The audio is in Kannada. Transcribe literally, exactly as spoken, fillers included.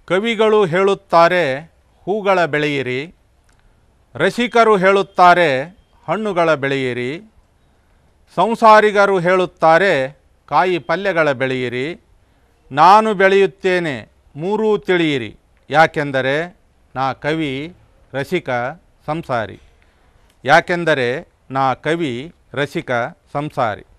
ಕವಿಗಳು ಹೇಳುತ್ತಾರೆ ಹೂಗಳ ಬೆಳೆಯಿರಿ, ರಸಿಕರು ಹೇಳುತ್ತಾರೆ ಹಣ್ಣುಗಳ ಬೆಳೆಯಿರಿ, ಸಂಸಾರಿಗರು ಹೇಳುತ್ತಾರೆ ಕಾಯಿ ಪಲ್ಯಗಳ ಬೆಳೆಯಿರಿ. ನಾನು ಬೆಳೆಯುತ್ತೇನೆ ಮೂರೂ ತಿಳಿಯಿರಿ, ಯಾಕೆಂದರೆ ನಾ ಕವಿ ರಸಿಕ ಸಂಸಾರಿ. ಯಾಕೆಂದರೆ ನಾ ಕವಿ ರಸಿಕ ಸಂಸಾರಿ.